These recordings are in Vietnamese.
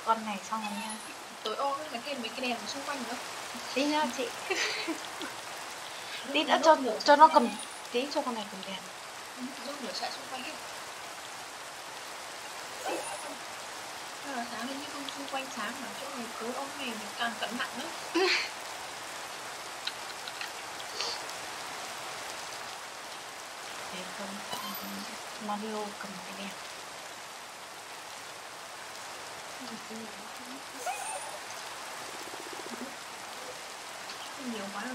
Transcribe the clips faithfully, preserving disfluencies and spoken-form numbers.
con này xong rồi nha. Tối ôm là cái mấy cái đèn xung quanh nữa. Tí nữa chị. Tí nữa cho cho nó cầm tí cho con này cầm đèn. Giúp lửa chạy xung quanh ấy. À, sáng lên như không xung quanh sáng mà chỗ này tối ôm này mình càng cẩn nặng nữa. Để không Mario cầm cái đèn. Nhiều quá rồi.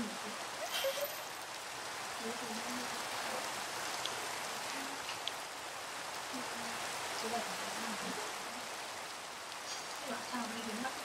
Bảo sao đi đến mắt.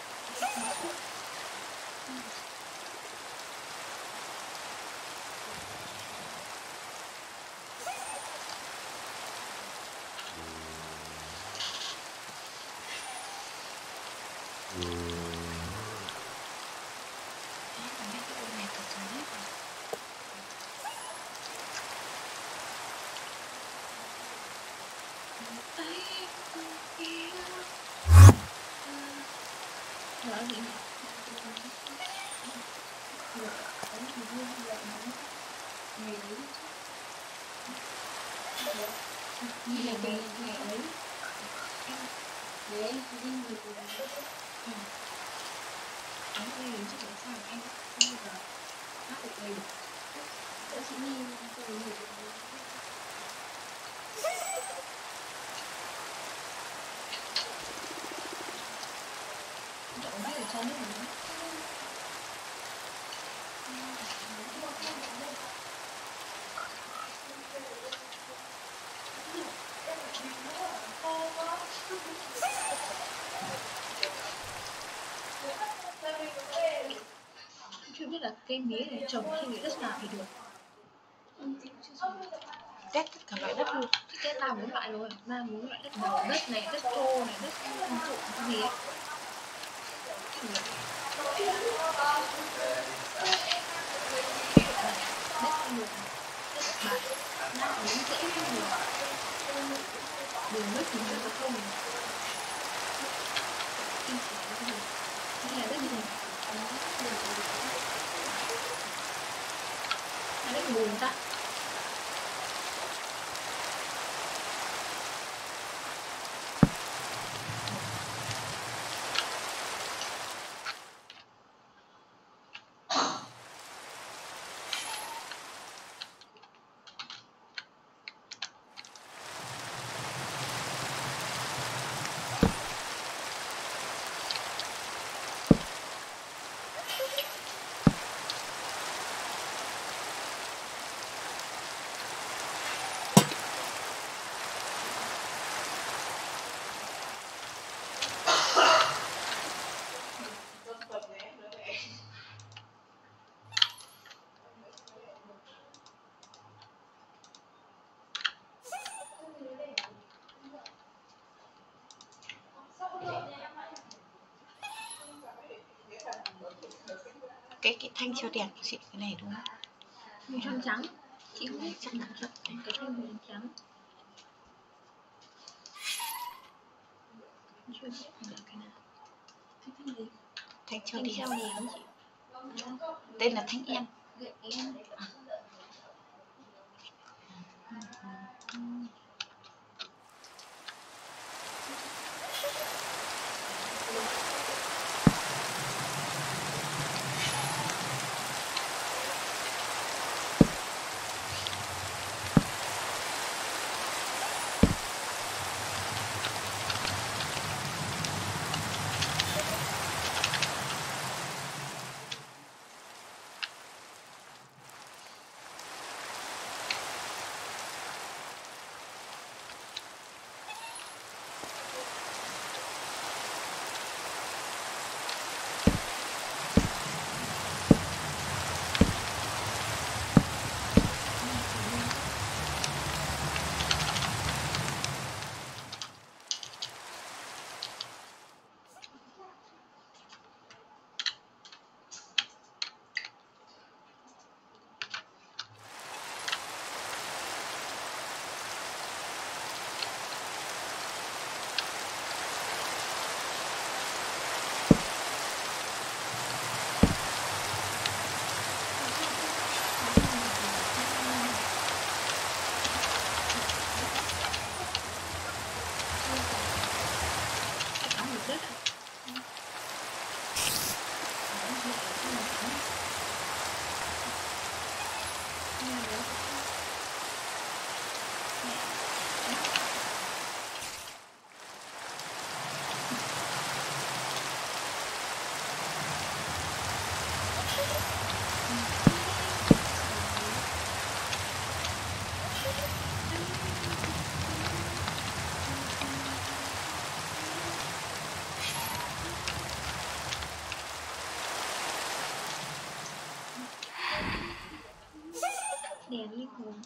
Chưa biết là cây mía này trồng khi nghĩ đất nào thì được. Test tất cả loại đất luôn. Test ba bốn loại rồi, ba bốn loại đất đầu, đất này, đất thô này, đất không trụ cái gì ấy. Đất không được, đất bạc, nát miếng dễ không được. Đường đất thì nó có không. Đây là đất gì? Là đất bùn ta. Cái cái thanh treo đèn của chị cái này đúng không? Màu trắng trắng. Chị không biết chắc là chắc cái thanh màu trắng. Chưa biết là cái nào. Cái thanh gì? Thanh treo Thanh treo đèn. đèn chị. Tên là thanh em. Em. đèn linh hồn.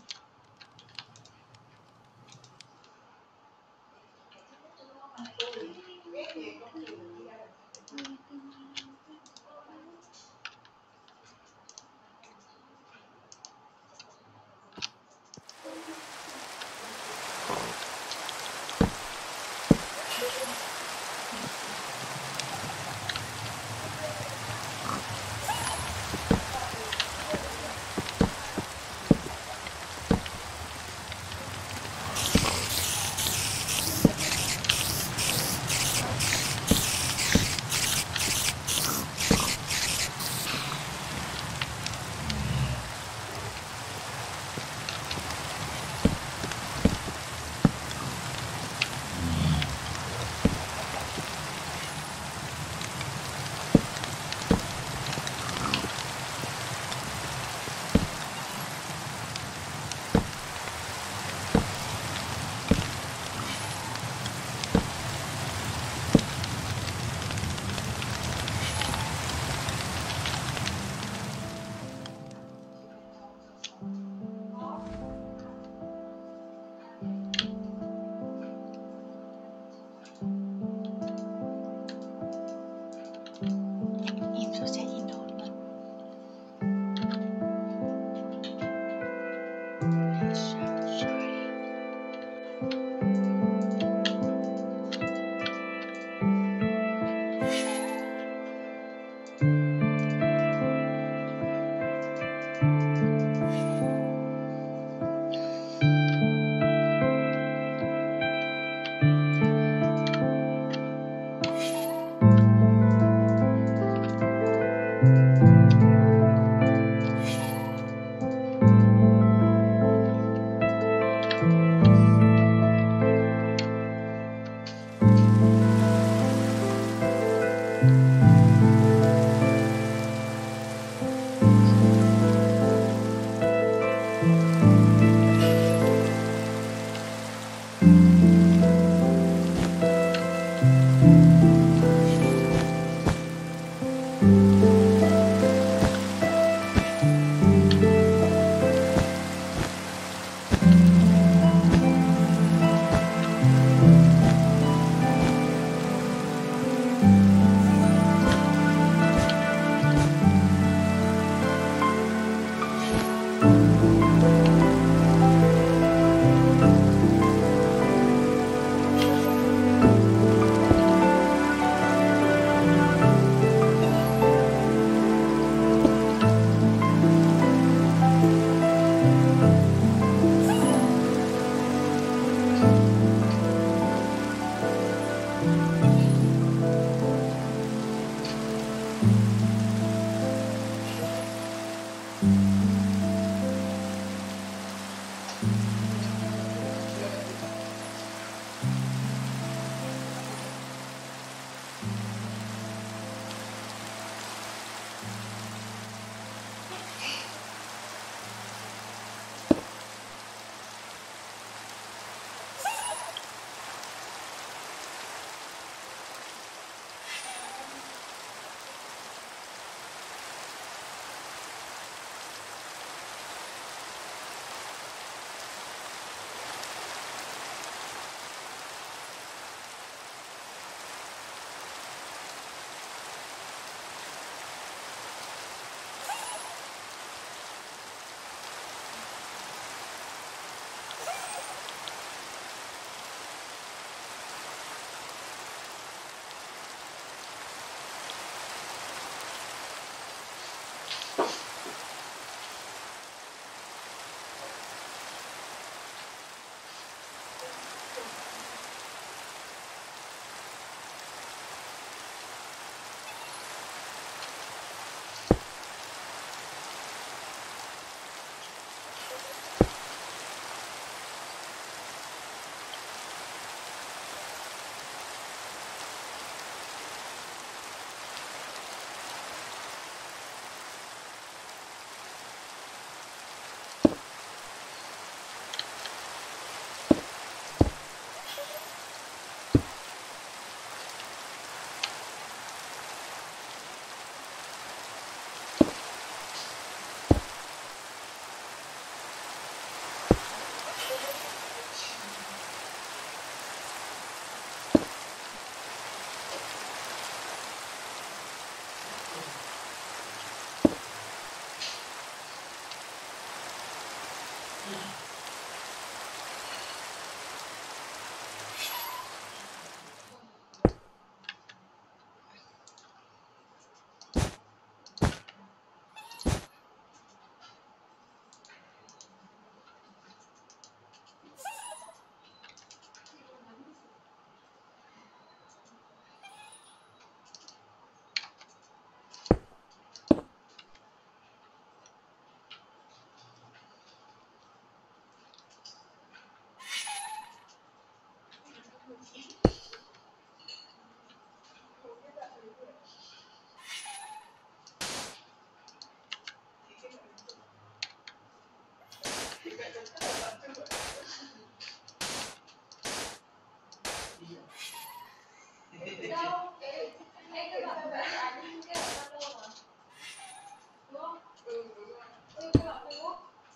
Đâu, em cái bạn vẽ ảnh cái bạn Zalo mà. Đúng không? Ừ, đúng rồi. Ừ, cái bạn Facebook.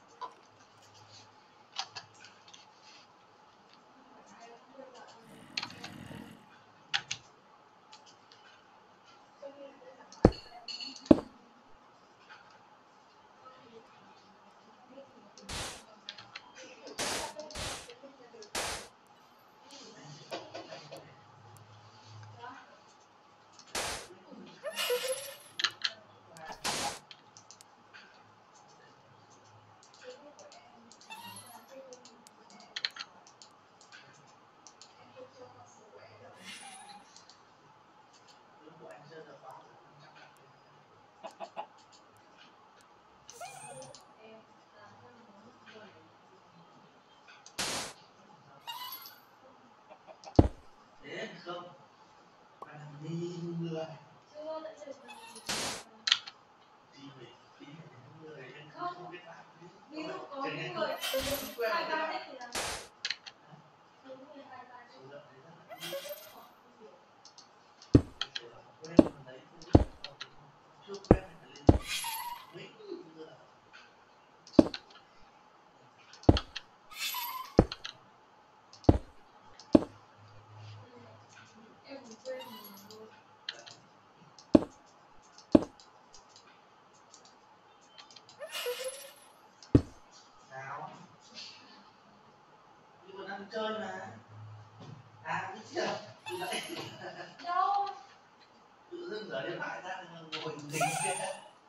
Thế không? Bạn làm đi người. Chưa, tại sao Đi về, đi về người nên không không biết làm gì. ví dụ có những người hai ba hết thì làm có những người hai ba hết. Quen mà lấy chưa quen thì lên mấy người. Em cũng quên rồi. Nào? Đi còn ăn chơi mà. À, biết chưa? Đi lại. Đâu? Tự dưng rời điện thoại ra thì ngồi nghỉ kia.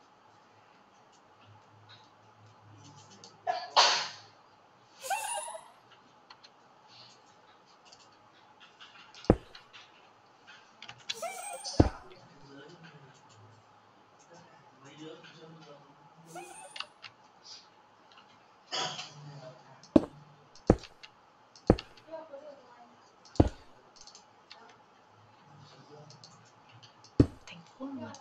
Mấy đứa chơi rồi. Thành khuôn mặt.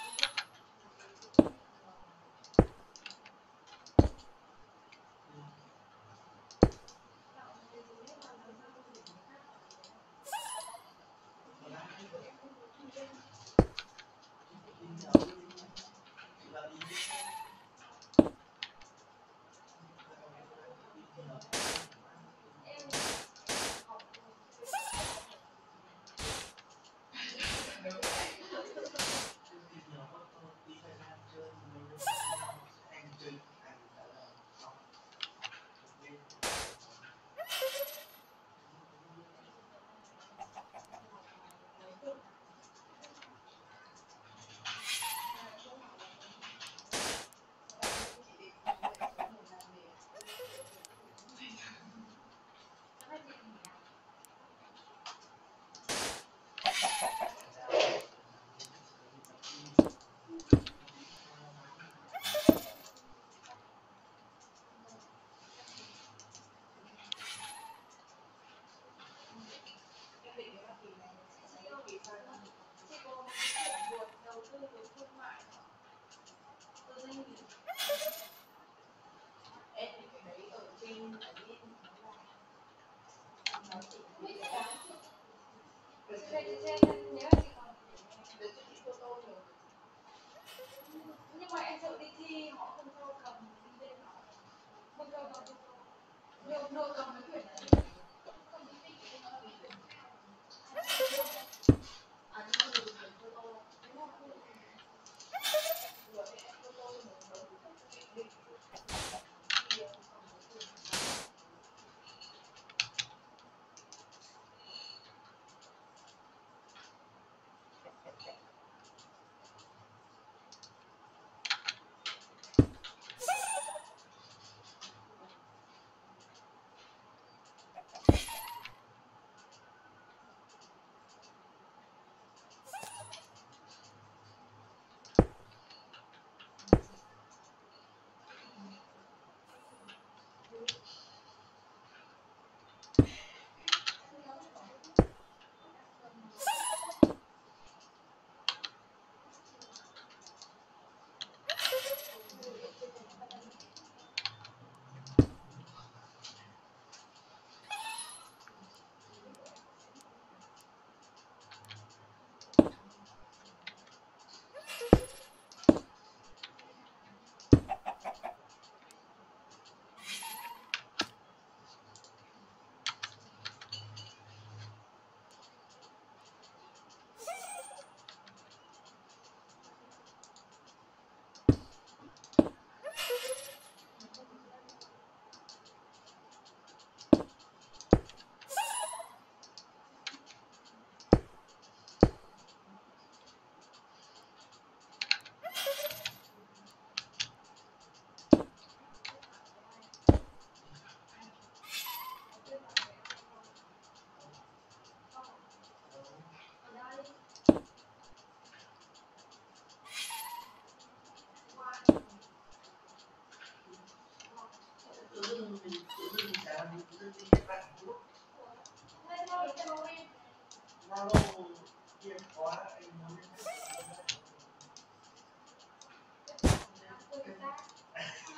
Nhưng mà em sợ đi thi họ không cho cầm đi lên họ không cho vào đâu đâu cầm cái quyển đấy. À, nhưng mà dùng quyển photo. Đúng không?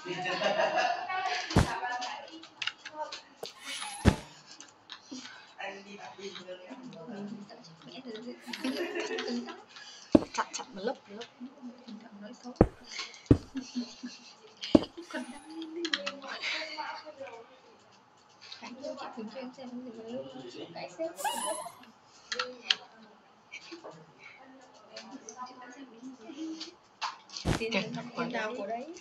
Anh đi tập gym cho em bao giờ? Mình sợ chết mẹ rồi. Chặn chặn một lớp một lớp mình đang nói xấu. Còn đăng lên đi. Khánh ơi, chị thử cho em xem mình vào lúc nói chuyện cái xếp. Tiền tiền nào của đấy.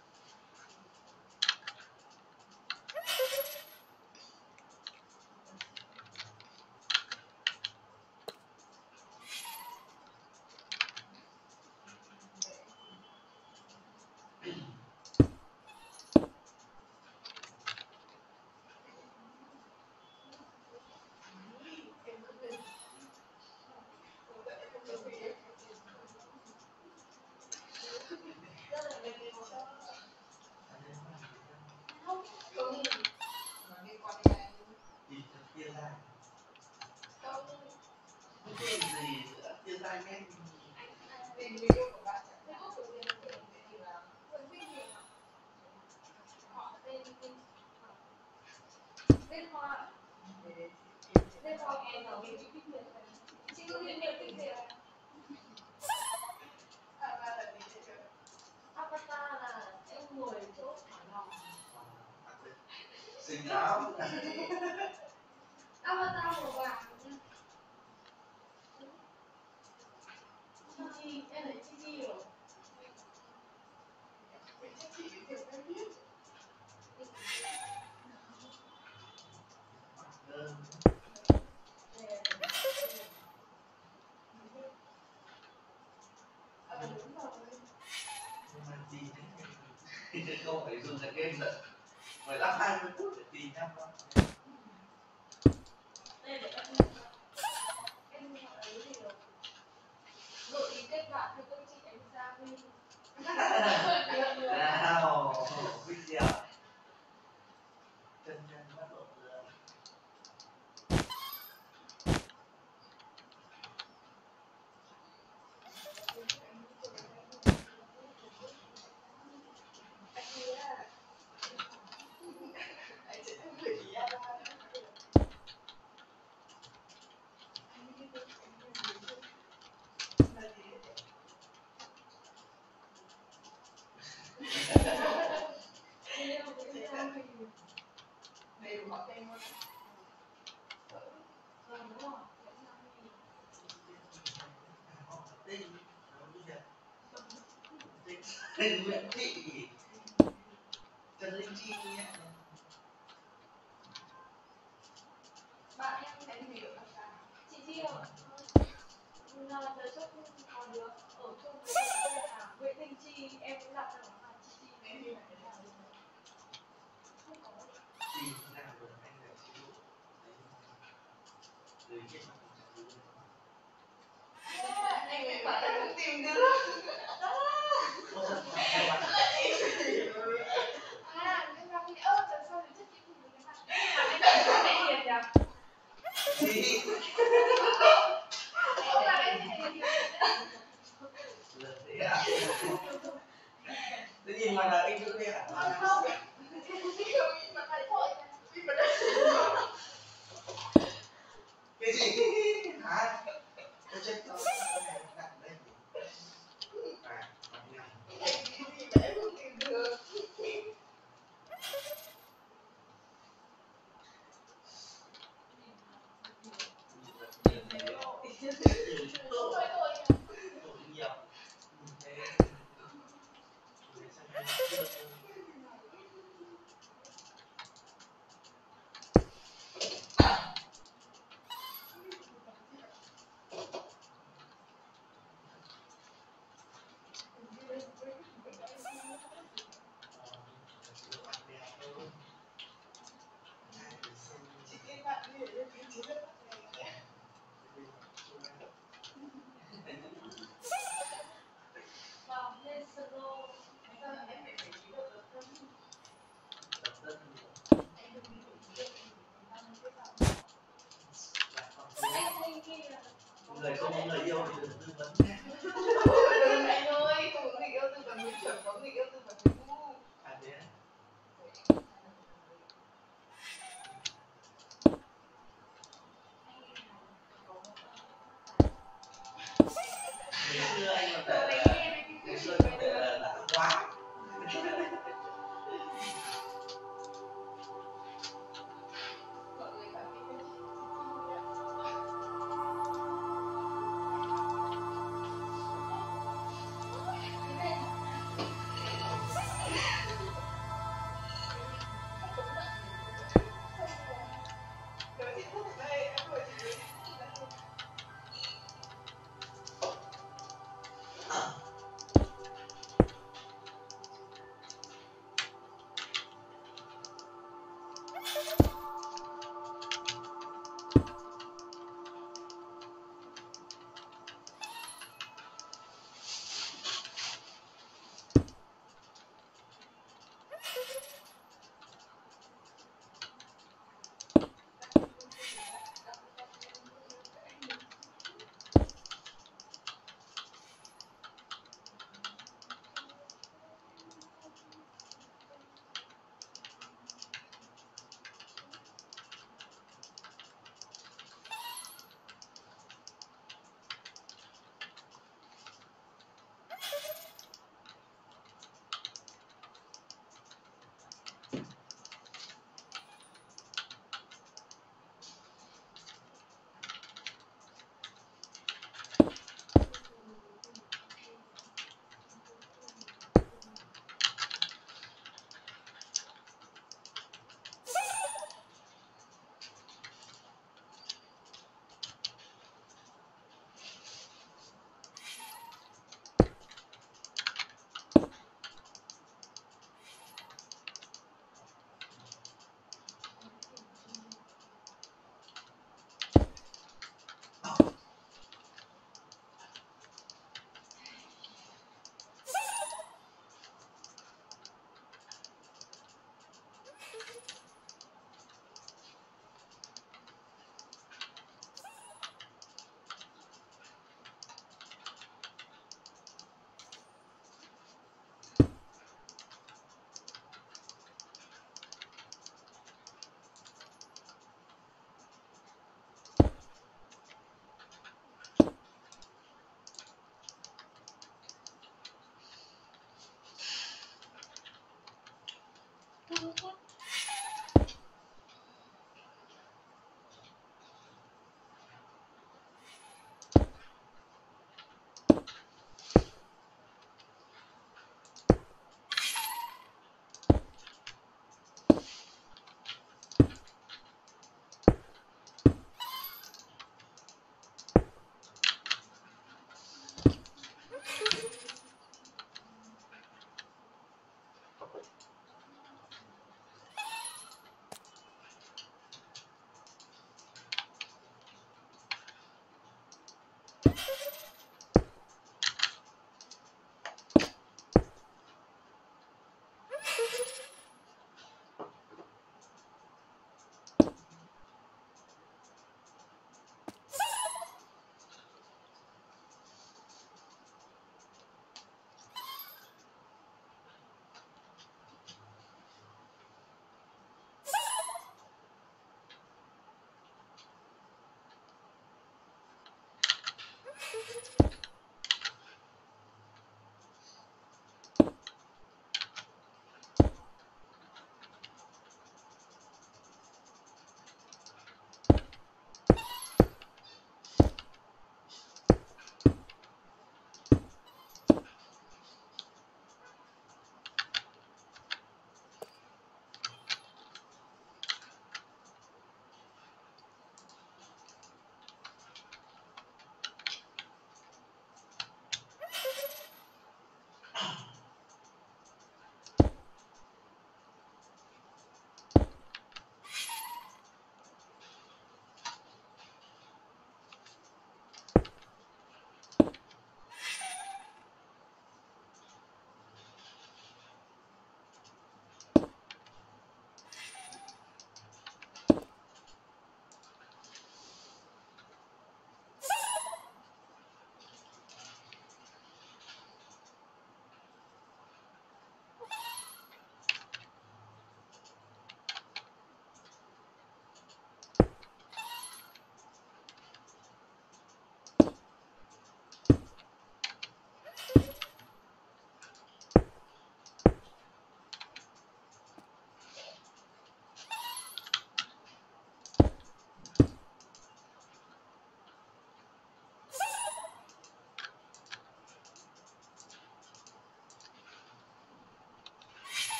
Xinh lắm. Avatar màu vàng. Chi chi, em lấy chi chi rồi. Không phải dùng cái game nữa. mười lăm hai mươi phút để tìm nhau thôi. Đây để em em hỏi lấy gì rồi. Gợi ý kết bạn cho tôi chị em ra đi. Nào, video. Chân chân bắt độ rồi. Tên Nguyễn Thị Trần Linh Chi nhé. Bạn em thấy hiểu là sao? Chị Chi ơi, là đời trước có đứa ở chung với tên là Nguyễn Linh Chi, em cũng đặt cho nó là Chi Chi. Em đi là thế nào? Không có. Tìm nào được anh là chị Dụ. Đấy. Người chết mặt chị Dụ. Anh ấy bảo là không tìm được. Không thật mặt cho mặt. À, nhưng mà nghĩ ơ, lần sau thì chắc chị tìm được cái mặt. Anh ấy mẹ hiền nhỉ? Gì? Ông là anh hiền hiền. Là thế à? Thế nhìn ngoài là anh Dụ đây à? Không, không. Mặt này thôi. Cái gì? Hả? Tôi chết rồi. Đặt đây. À, mặt này. Anh nghĩ gì mà em không tìm được. Người không có người yêu thì đừng tư vấn nhé. Đừng anh ơi, không có người yêu tư vấn mình chuẩn, có người yêu tư vấn mình ngu. À thế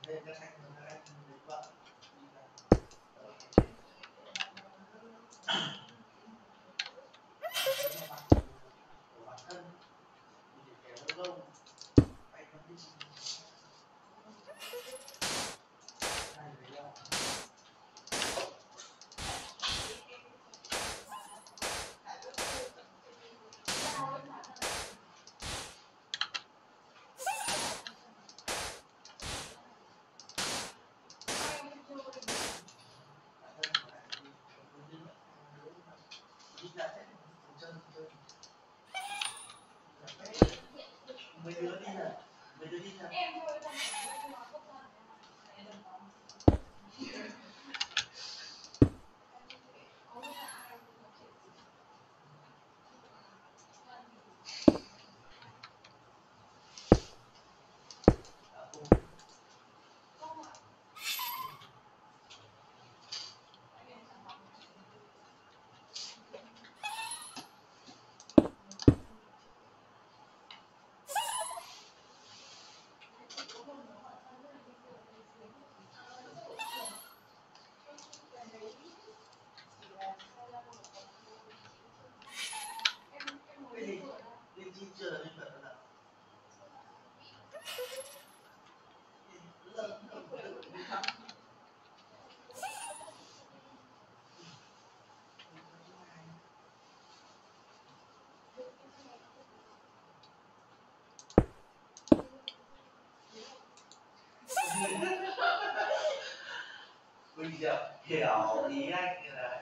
Đây các anh các anh lấy vợ đi là nếu mà bạn của bản thân thì để kéo lâu lâu anh vẫn đi này đấy là mấy đứa đi là mấy đứa đi là em thôi cái gì linh chi chưa là linh vật đâu nào lợn lợn đi khắp bây giờ hiểu ý anh là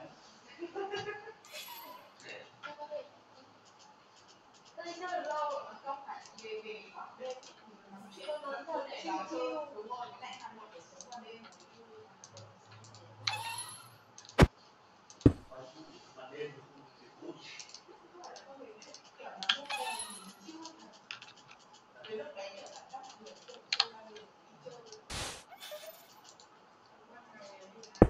đây chơi lâu rồi mà không phải về về khoảng đêm chiêu lớn thôi để chiêu chiêu đúng rồi cái này Hà Nội để sống qua đêm ban đêm thì vui kiểu nó không còn chiêu đến lúc đấy ở các người chơi ra đường chơi ban ngày đi làm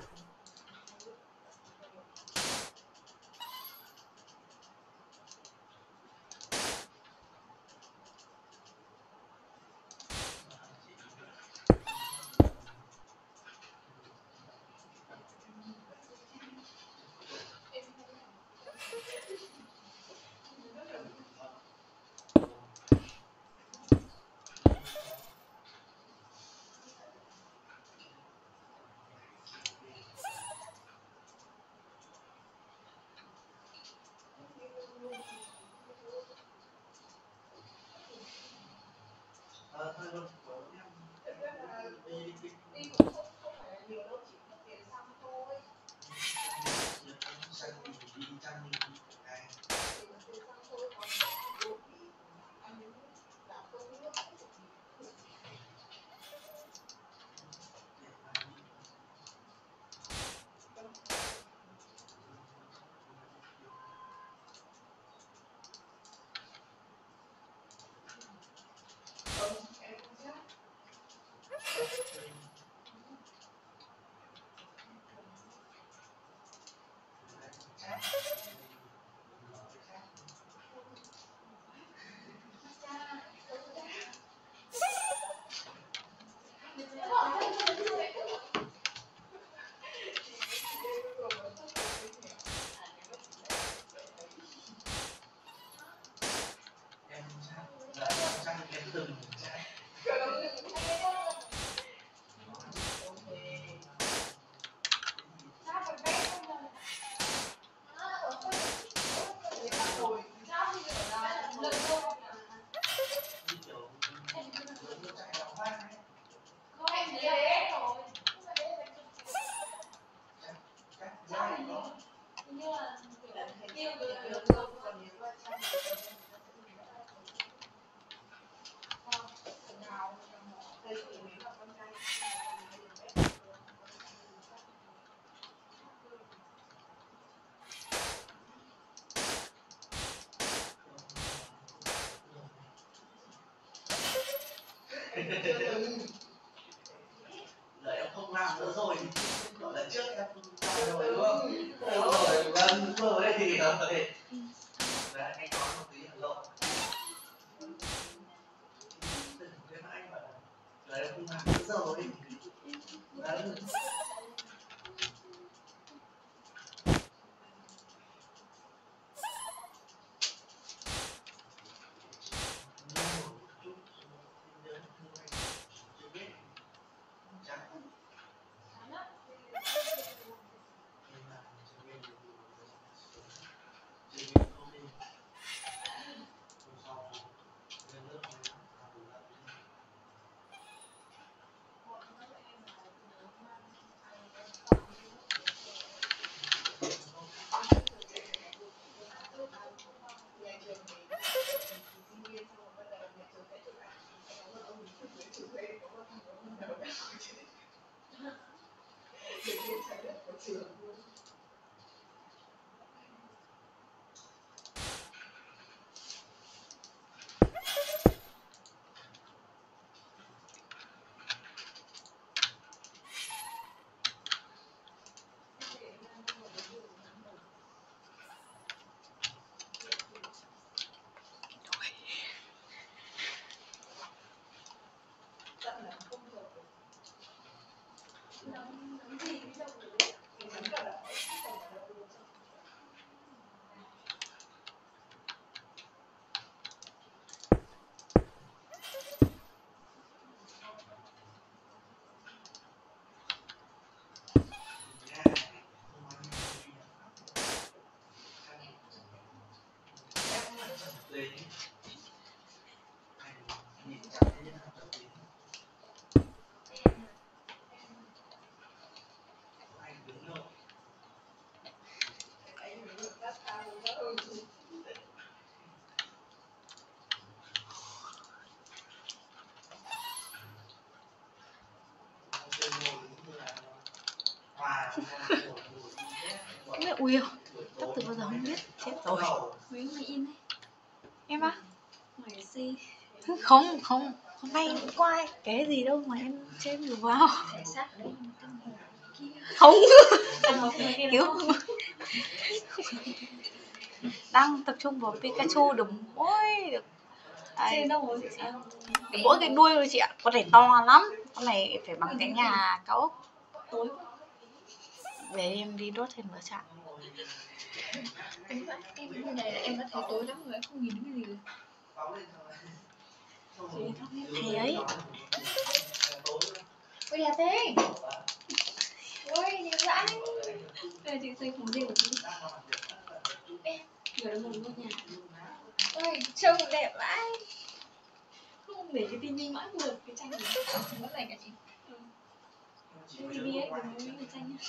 ờ thôi luôn của em đi đi đi cũng không không phải là nhiều đâu chỉ mất tiền xăng thôi sang thì đi chăng thì đi này chỉ mất tiền xăng thôi còn đồ thì ăn đến làm cơm nước không em không chắc em chắc là chắc em từng chắc như kiểu lớn nó chạy đào hoang ấy chắc chắc nó giờ em không làm nữa rồi thì gọi là trước em làm rồi đúng không? Đúng rồi, vâng đúng rồi thì đấy anh nói một tí là lộn thế mà anh bảo là giờ em không làm nữa rồi Mẹ ui tóc từ bao giờ không biết, chết rồi. Mấy mày in đấy. Em á? Mày si. Không, không, hôm nay cũng có ai cái gì đâu mà em xem được vào. Thể xác ở đây kia. Không. Kiểu đang tập trung vào Pikachu được mỗi được Trên đâu rồi? được mỗi cái đuôi thôi chị ạ. Con này to lắm. Con này phải bằng cái nhà cao ốc. Tối Để em đi đốt thêm lửa chạm. em em như này là em đã thấy tối lắm rồi, em không nhìn thấy cái gì rồi. Thì ấy. Ôi đẹp thế. Ôi đẹp dã. Đây chị xây phòng riêng của chị. Em giờ nó một ngôi nhà. Ôi trông đẹp vãi. Không để cái tivi mãi vừa cái tranh này. Nó này cả chị. Ừ. Cái tivi ấy đừng lấy cái tranh nhá.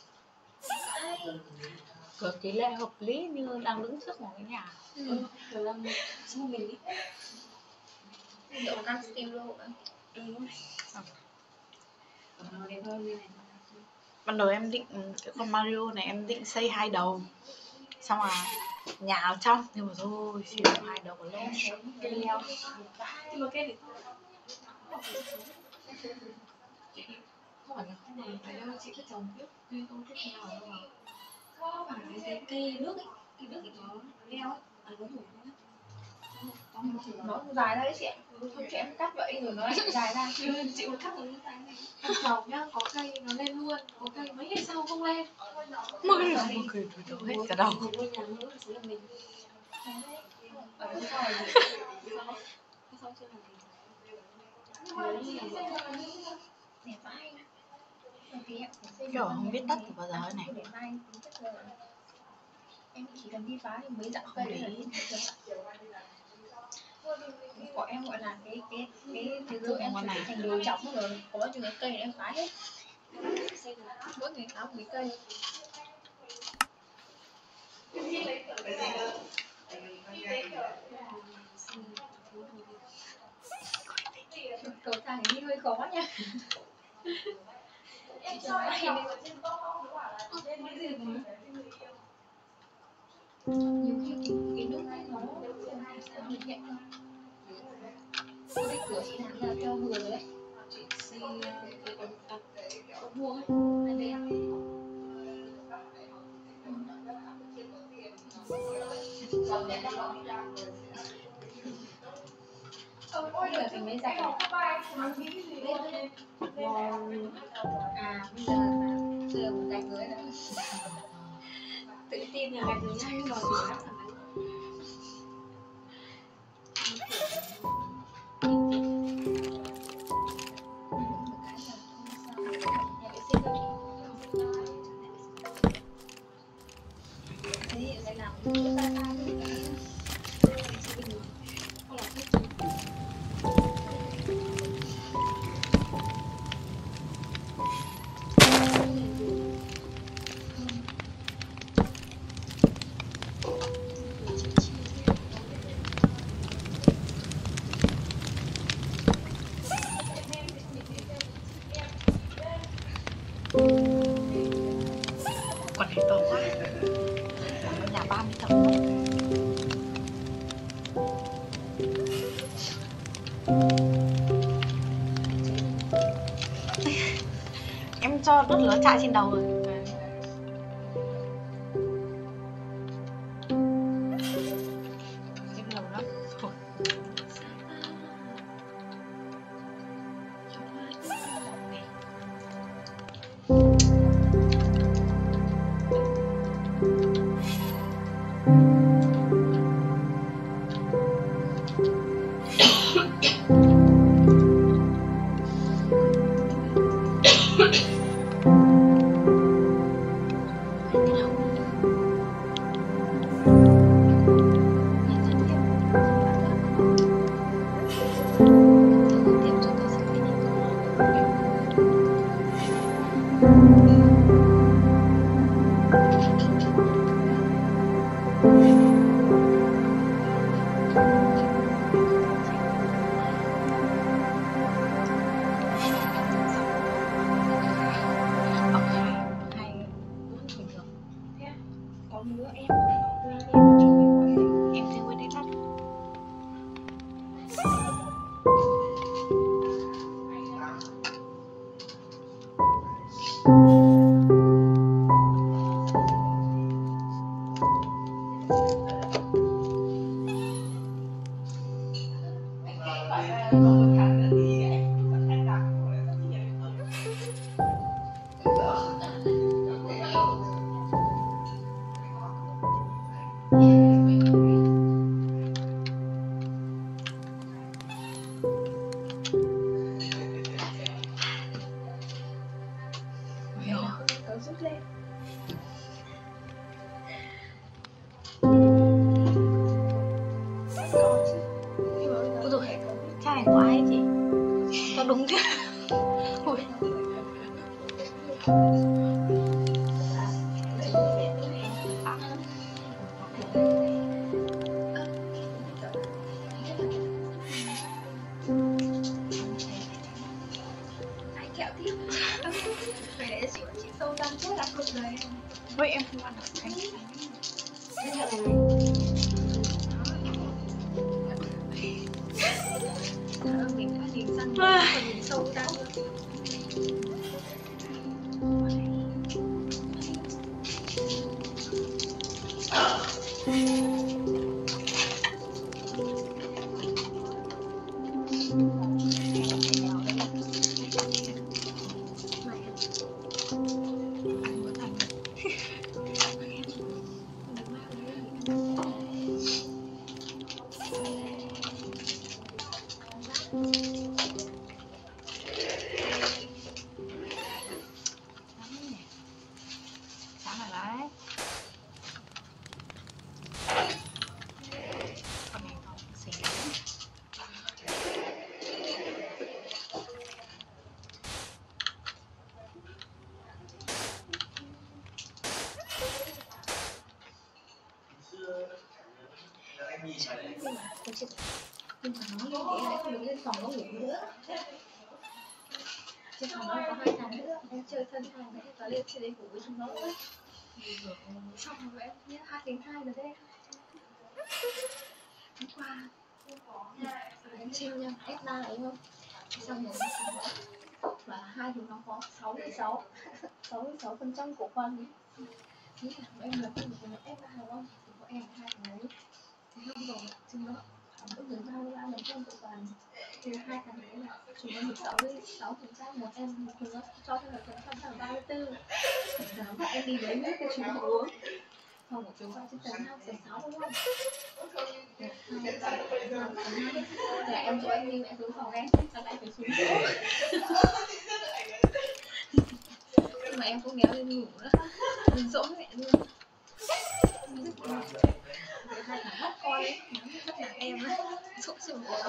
Cửa tỷ lệ hợp lý như đang đứng trước một cái nhà. Ừ. Kiểu là xong mình đi. Độ căng stereo nữa. Ừ đúng rồi. Nó đẹp hơn như này. Ban đầu em định cái con Mario này em định xây hai đầu, xong là nhà ở trong, nhưng mà thôi xây được hai đầu lên cái leo. Nhưng mà cái này không phải là không này phải đâu, chị cứ trồng tiếp cây không tiếp theo ở đâu mà có phải cái cây nước ấy, cây nước thì nó leo ấy, à nó nổi nữa. Nó dài ra đấy chị ạ, không cho em cắt vậy rồi nó lại dài ra. Chị muốn cắt rồi nó dài này. Em trồng nhá, có cây nó lên luôn, có cây mấy ngày sau không lên. Mới là một cười đổ hết cả đầu. Một ngôi nhà nữa sẽ là mình. Ở phía sau là gì? Phía sau chưa làm gì. Đẹp vãi. Kiểu không biết tắt từ bao giờ này. Em chỉ cần đi phá thì mấy dạng cây đấy là đi của em gọi là cái cái cái thế giới em chuẩn bị thành đồ chọc rồi, có những cái cây này em phá hết. Mỗi ngày phá một cái cây. Cầu thang đi hơi khó nha. Chị cho ai đi. Nhiều khi cái, cái nước này nó làm sao mình nhận không? Cái cửa chị làm ra theo vừa rồi đấy. Chị xây cái con cặp con vuông ấy. Hai bên. Ôi là thành mấy giải Các bài không cái gì biết lên ngon. À bây giờ là giờ một gạch mới nữa. Tự tin là gạch mới nhanh rồi thì chắc là thế sẽ làm chút ta ta thôi. Còn này to quá. Nhà ba mươi tầng luôn. Em cho đốt lửa chạy trên đầu rồi. Em lâu lắm. Thôi. Có nữa em Em thấy quên đấy tắt. có rút lên. Ôi dồi, cha này của ai chị? Cho đúng chứ. Ui. Ai kẹo tiếp. Phải để chị chị sâu răng chết là cực đấy. Vậy em không ăn được thanh xanh. Cái kẹo này này. Ờ, mình đã nhìn răng rồi, còn nhìn sâu răng nữa. Sáng rồi đấy. Con này nó xỉ lắm. Nhưng mà nó như thế lại không được lên phòng nó ngủ nữa. Trên phòng nó có hai thằng nữa, em chơi thân hai thằng nữa, lên trên đấy ngủ với chúng nó nữa. Xong rồi em nhé, hai đến hai rồi đấy. Hôm qua em trêu nha, ép ba đúng không? Xong rồi và hai chúng nó có sáu mươi sáu sáu mươi sáu phần trăm cổ phần. Nghĩ là em là không được ép ba đúng không? Thì có em hai thằng đấy. Thế không rồi, chúng nó ước tính ba mươi ba phần trăm cổ phần thì hai thằng đấy là chúng nó được sáu mươi sáu phần trăm, một em chúng nó cho thêm một phần trăm là ba mươi tư. Giá mà em đi lấy nước cho chúng nó uống, phòng của chúng vào trên tầng năm tầng sáu đúng không? Là em dỗ anh đi em xuống phòng em, sao lại phải xuống dỗ? Nhưng mà em cũng kéo lên ngủ nữa, mình dỗ mẹ luôn. Hai thằng bắt con ấy, bắt nạt em á, dỗ siêu khó.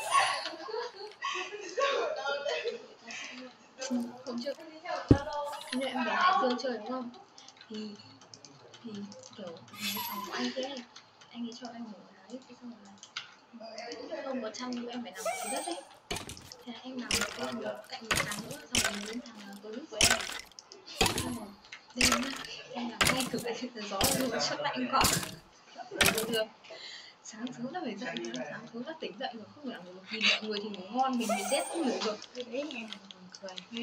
Hôm trước, hôm trước em về Hải Dương chơi đúng không? Thì thì kiểu cái phòng của anh kia ấy, anh ấy cho em ngủ ở đấy, thế xong rồi không có chăn em phải nằm dưới đất ấy. Thế là em nằm em nằm cạnh một thằng nữa, xong rồi đến thằng tối lúc của em. Xong rồi đêm á, em nằm ngay cửa cái gió luôn sắp lạnh quá. Được. Sáng sớm đã phải dậy, sáng sớm đã tỉnh dậy rồi, không phải là ngủ được. Nhìn mọi người thì ngủ ngon, mình thì rét không ngủ được. Đấy nghe buồn cười.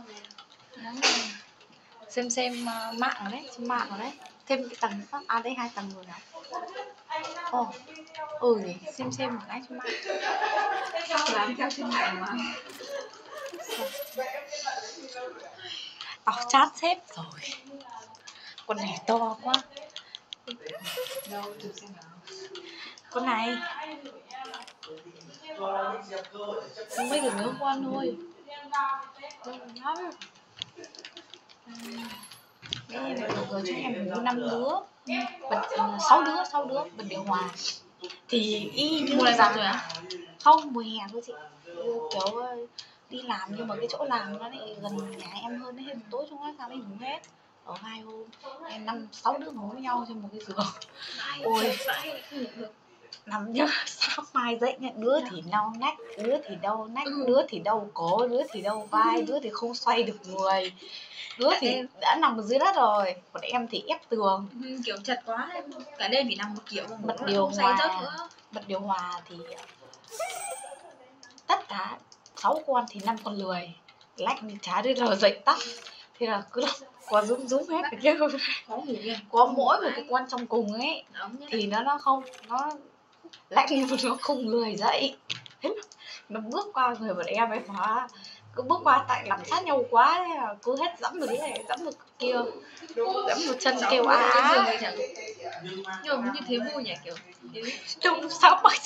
Xem xem uh, mạng đấy, xem mạng đấy. Thêm cái tầng nữa. À đây hai tầng rồi hả? Ồ. Oh. Ừ nhỉ, xem xem một cái trên mạng. Làm theo trên mạng mà. Tao chat xếp rồi. Con này to quá. Đâu, thử xem nào. Con này không biết được nước con thôi. Đông lắm. Đây mà được rồi cho em ngủ năm đứa, bật sáu đứa, sáu đứa bật điều hòa. Thì y như mùa này rằng rồi à? Không, mùa hè thôi chị. Kiểu đi làm nhưng mà cái chỗ làm nó lại gần nhà em hơn ấy, tối chúng nó sao mới ngủ hết. Ở hai hôm em năm sáu đứa ngủ với nhau trên một cái giường. Ôi nằm nhá, sáng mai dậy nhận đứa thì đau nách, đứa thì đau nách, đứa thì đau cổ, đứa thì đau vai, đứa thì không xoay được người, đứa thì em đã nằm ở dưới đất rồi, còn em thì ép tường. Ừ, kiểu chật quá em cả đêm chỉ nằm một kiểu mà bật điều hòa, nữa. bật điều hòa thì tất cả sáu con thì năm con lười, lạnh thì chả đứa nào dậy tắt, thế là cứ có rúm rúm hết cái kia. Khó ngủ nhỉ. Có mỗi một cái con trong cùng ấy thì nó nó không nó lạnh nhưng mà nó không lười dậy. Nó bước qua người bọn em ấy mà cứ bước qua tại nằm sát nhau quá ấy, là cứ hết dẫm vào đứa này dẫm vào kia, dẫm vào chân kêu á á. Nhưng mà như thế vui nhỉ, kiểu Trông sao mà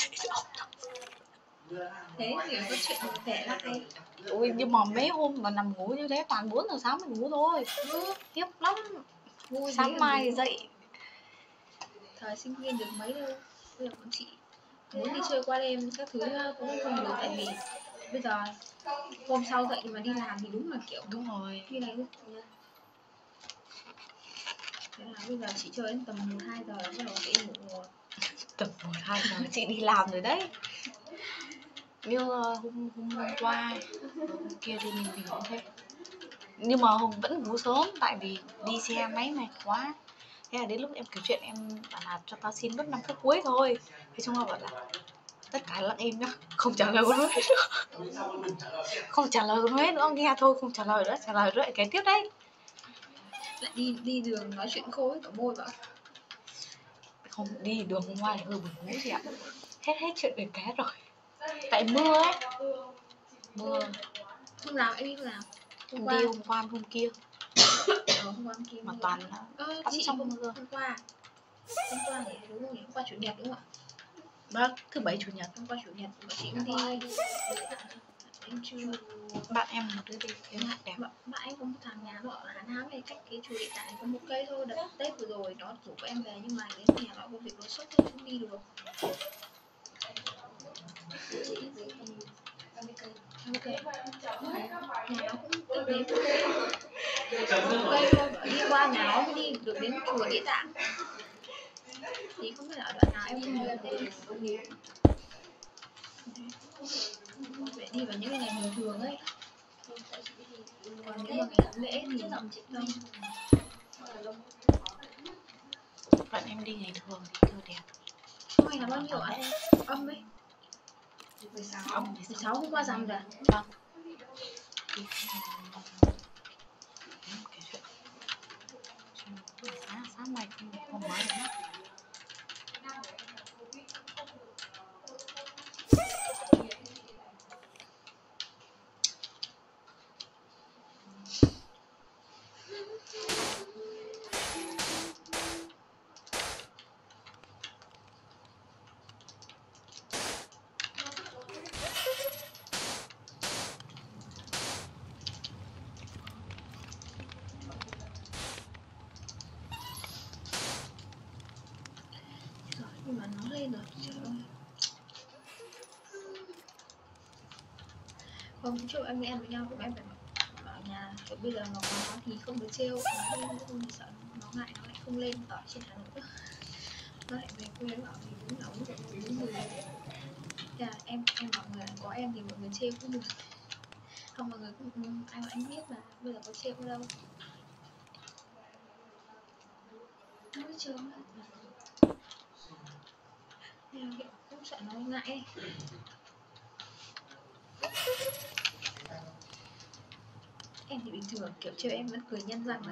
thế kiểu có chuyện vẻ lạ hay. ui nhưng mà mấy hôm mà nằm ngủ như thế toàn bốn giờ sáng mới ngủ thôi, khiếp lắm. Vui Sáng mai dậy thời sinh viên được mấy đâu, bây giờ bọn chị muốn đi chơi qua đêm các thứ cũng không được, tại vì bây giờ hôm sau dậy mà đi làm thì đúng là kiểu đúng rồi như này luôn. Thế là bây giờ chị chơi đến tầm một hai giờ là bắt đầu chị ngủ rồi. tầm một hai giờ chị đi làm rồi đấy. Như hôm, hôm, hôm qua hôm kia thì mình thì cũng thế, nhưng mà Hùng vẫn ngủ sớm tại vì đi xe máy mệt quá. Thế là đến lúc em kể chuyện em bảo là cho tao xin mất năm phút cuối thôi, thế chúng nó bảo là tất cả lặng im nhá, không trả lời con hết nữa, không trả lời con hết nữa, nghe thôi không trả lời nữa, trả lời nữa cái tiếp đấy. Lại đi đi đường nói chuyện khô hết cả môi vậy. Không đi đường hôm qua thì hơi buồn ngủ chị ạ, hết hết chuyện về cá rồi, tại mưa ấy, mưa. Hôm nào em đi hôm nào? Hôm qua đi hôm qua hôm kia ờ, hôm qua hôm kia mà toàn ờ, tắm trong hôm, mưa. hôm qua hôm qua nhỉ, đúng không nhỉ? Hôm qua chủ nhật đúng không ạ? Vâng, thứ bảy chủ nhật. Hôm qua chủ nhật bọn chị đi em chưa. Bạn em một đứa đi em đẹp. Bạn, bạn em có một thằng nhà nó ở Hà Nam này, cách cái chùa Địa Tạng có một cây thôi. Đợt Tết vừa rồi nó rủ em về nhưng mà đến nhà nó có việc đột xuất nên không đi được. Ok, nhà nó cũng cách đến một cây thôi, đi qua nhà nó mới đi được đến chùa Địa Tạng. Thì không biết là ở đoạn nào em không nhớ. Phải đi vào những cái ngày bình thường ấy, còn nếu mà ngày lễ thì đông. Bạn em đi ngày thường thì thơ đẹp. Hôm nay là bao nhiêu ạ? Âm ấy mười sáu hôm qua rằm rồi. Vâng. Sáng sáng mai không không nói nữa. Không, trước em em với nhau cũng em phải ở nhà kiểu bây giờ nó có nó thì không được trêu, nó lên nữa không thì sợ nó ngại nó lại không lên ở trên Hà Nội nữa. Nó lại về quê nó bảo thì đúng là uống rượu uống người. Thế là em em bảo người là có em thì mọi người trêu cũng được. Không mọi người cũng ừ, anh anh biết mà bây giờ có trêu đâu. Nó cứ trêu mà. Nên là cũng sợ nó ngại ấy. Em thì bình thường kiểu trêu em vẫn cười nhân răng mà.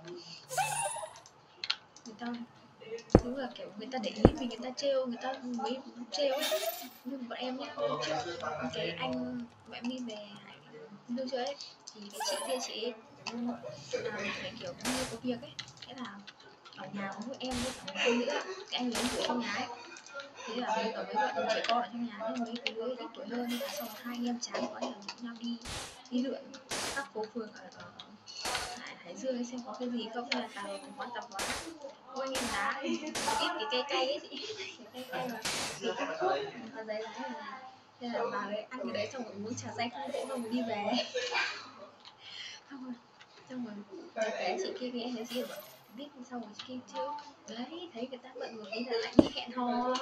Người ta đúng là kiểu người ta để ý vì người ta trêu người ta mới trêu ấy. Nhưng bọn em nhá, cái anh bọn em đi về Hải lưu chưa ấy thì cái chị kia chị ấy làm cái kiểu như có việc ấy, thế là ở nhà có mỗi em với cả một anh nữa, cái anh lớn tuổi trong nhà ấy. Thế là với ở với bọn trẻ con ở trong nhà nên mấy cái đứa ít tuổi hơn nên là sau hai anh em chán quá là rủ nhau đi đi lượn các phố phường ở, ở Hải, Hải Dương xem có cái gì không, hay là vào một quán tạp hóa cô anh em đá ít cái cây cay ấy chị, cái cây cay mà thì cắt thuốc và giấy lái là thế là vào đấy ăn cái đấy xong rồi uống trà xanh không cỗ xong rồi đi về. Xong rồi xong rồi cái chị kia nghe thấy chị bảo biết sau rồi chị kia chưa đấy thấy người ta bận một tí là lại đi hẹn hò.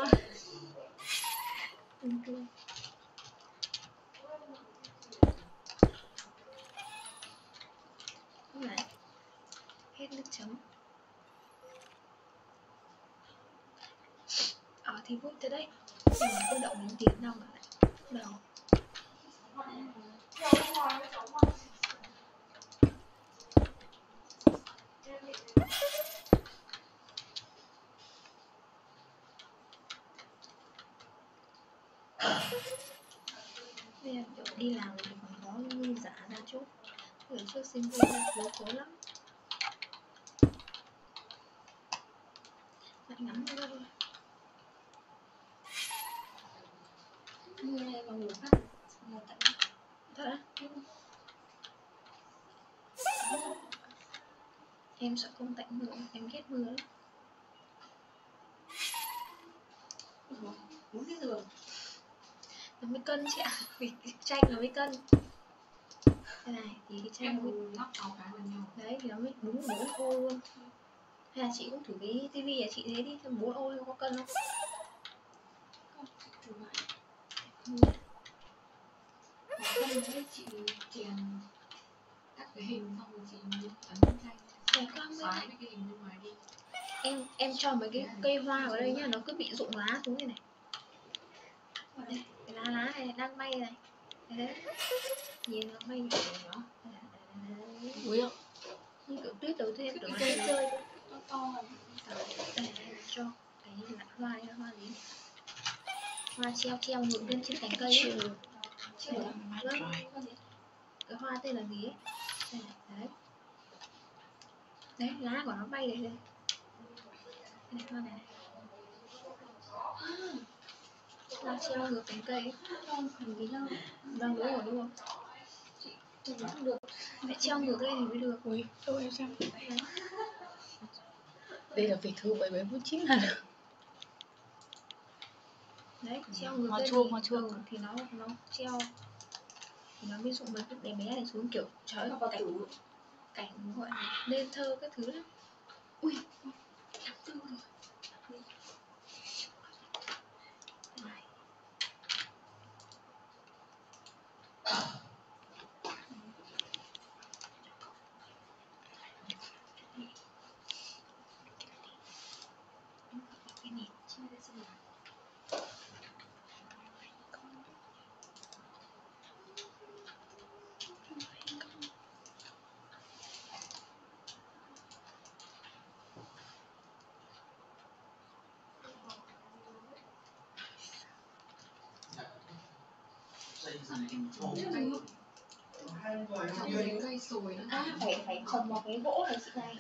Ừ, cười. Đấy. Hết nước chấm. Ờ thì vui thế đấy. Nhưng mà cứ động đến tiếng nào mà lại đầu. Bây giờ kiểu đi làm thì còn có như giả ra chút. Ở trước sinh viên là thiếu thốn lắm. Lại ngắm ra thôi. Mưa này vào ngủ phát là tận. Thật á? Em sợ không tạnh mưa, em ghét mưa lắm. Đúng cái giường. Nó mới cân chị ạ, vì cái chanh nó mới cân. Đây này, thì cái chanh nó mới lóc sáu cái vào nhau. Đấy, thì nó mới đúng bốn ô luôn. Hay là chị cũng thử cái tivi nhà chị thế đi, xem bốn ô có cân không? Không, thử vậy. Không nhỉ? Có cân đấy, chị chèn các cái hình xong rồi chị ấn chanh. Đẹp không? Xóa mấy cái hình bên ngoài đi. Em em cho mấy cái cây hoa vào đây nhá, nó cứ bị rụng lá xuống đây này. Đây, cái lá lá này đang bay này. Đấy. Nhìn nó bay nhỏ nhỏ. Ui ạ. Như kiểu tuyết đầu tiên tưởng là chơi chơi to to này. Đây, cho cái loại hoa đây là hoa gì? Hoa treo treo ngược lên trên cành cây ấy. Treo vâng. Cái hoa tên là gì ấy? Đây này, đấy. Đấy, lá của nó bay đây đây. Đây hoa này. Hoa treo ngược cành cây ấy. Không cần gì đâu. Vâng, đúng rồi, đúng rồi. Chị không được. Phải treo ngược lên thì mới được. Ui, đâu em xem. Đấy. Đây là việc thứ bảy bảy bốn chín là được. Đấy, treo ngược lên thì, ừ, thì nó nó treo thì nó mới dụng mấy cái bé bé này xuống kiểu trời ơi, cảnh cảnh gọi là nên thơ các thứ lắm. Ui, tháng tư rồi. Này. Cái này chưa được xem nào. À, phải phải trồng vào cái gỗ này chị này.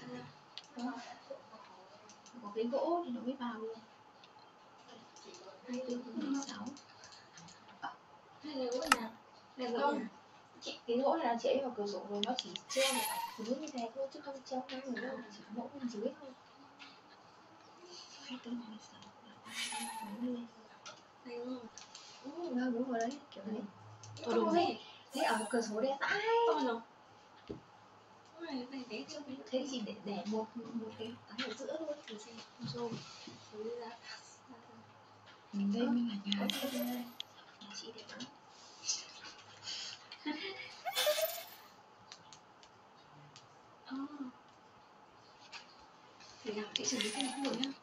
Có cái gỗ thì nó mới vào được. hai mươi tư tháng mười sáu. Đây là gỗ nhà. Đây là gỗ nhà. Chị cái gỗ này là chị ấy vào cửa sổ rồi nó chỉ treo một thứ như thế thôi chứ không treo ngang rồi đâu, chỉ mẫu bên dưới thôi. hai mươi tư tháng mười sáu là ba mươi. Đây đúng không? Đúng rồi, đúng rồi đấy, kiểu đấy. Tôi đúng rồi. Thế ở cửa sổ đẹp vãi. to rồi. Này này bé chưa bé. Thế chỉ để để một một cái cái ở giữa thôi thì xem rồi. Rồi ra. Mình đây mình ở nhà. Nhà chị đẹp lắm. Ờ. Thì nào chị xử lý cái này rồi nhá.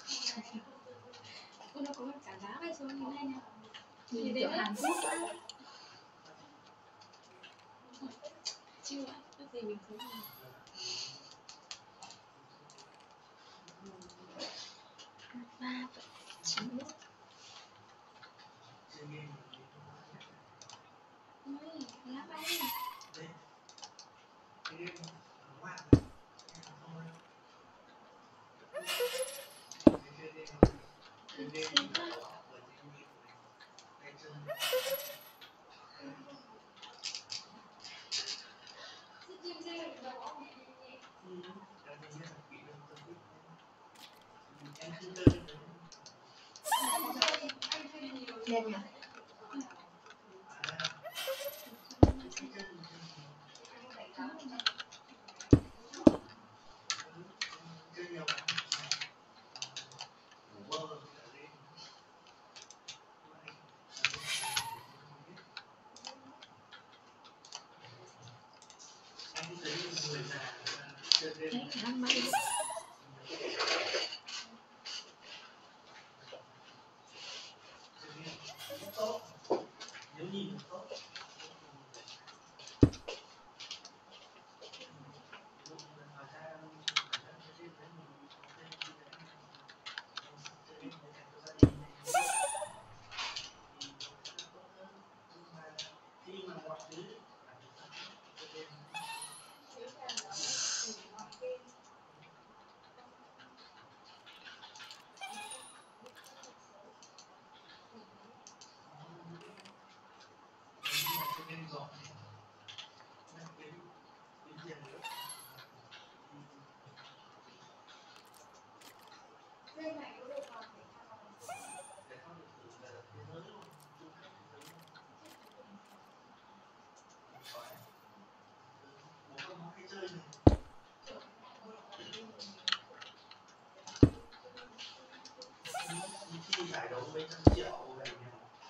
Cô nó có một cả giá bay xuống như này nha. Nhìn kiểu Hàn Quốc quá. Chưa ạ, cái gì mình cũng làm. Ba chín mươi. Ôi, lá bay. Đẹp nhỉ? Đấy, khả năng bay. Giải đấu mấy trăm triệu vậy nhỉ?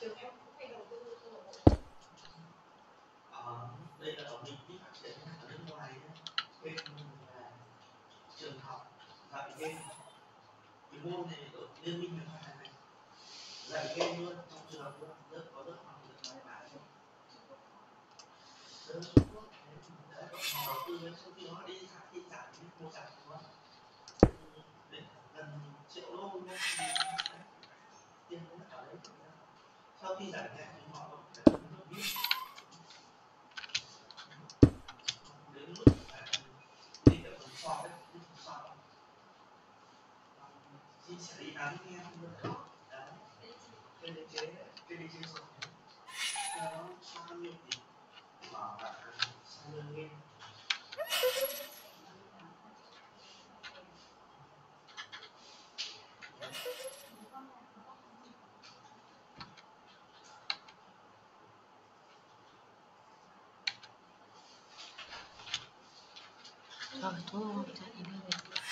Ờ, đây là ở mình đi phát triển ở nước ngoài nhé. Bên là trường học dạy game. Cái môn này ở Liên minh Nhật Bản này dạy game luôn trong trường học luôn, rất có rất học được bài bản luôn. Rất Trung Quốc đấy, họ đầu tư đến sau khi nó đi giải đi giải một giải đúng không? Đến gần triệu đô luôn. Tiền nó ở đấy. Sau khi giải nhạc thì họ phải đứng được biết. Đến lúc đi được phần sọ đấy, đi phần sọ. Chị sẽ đi án nghe không được đấy. Cái đế chế, cái đế chế sọ. Nó cho bao nhiêu tỷ mà bạn sang lương game. Rồi thôi, chạy đi đi.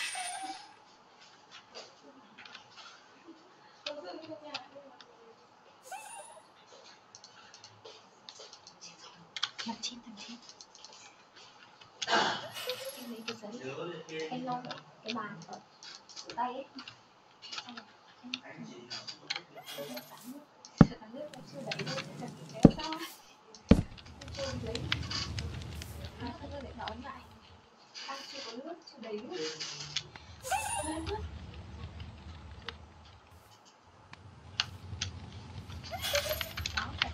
Mặt trên thằng trên. Em lấy cái giấy. Em lau cái bàn ở ở tay ấy. Xong rồi em Anh chị em tắm nước. Tắm nước em chưa đẩy lên để kéo ra. Em chưa giấy. Nó không có để nó ấn lại. Ăn chưa có nước, chưa đầy nước. Lên nước. Đó vậy.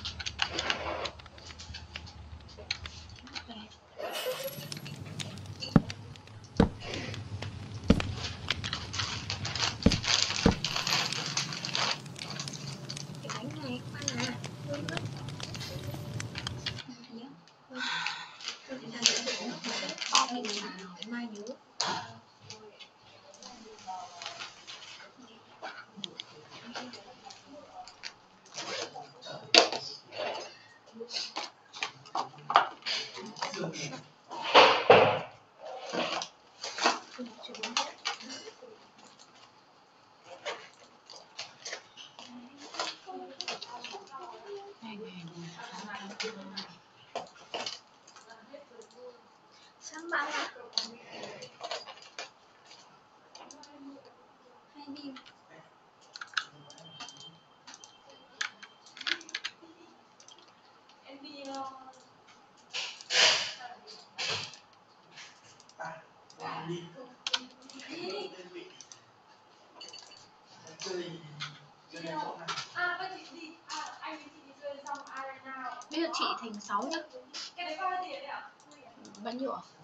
Mai nhớ. Em đi em đi uh... à, đi đi. chơi chơi chỗ nào? À, các chị đi, à, anh với chị đi chơi xong ai nào? Bây giờ chị thành sáu nhá. Cái đấy bao nhiêu tiền đấy ạ? Bao nhiêu ạ?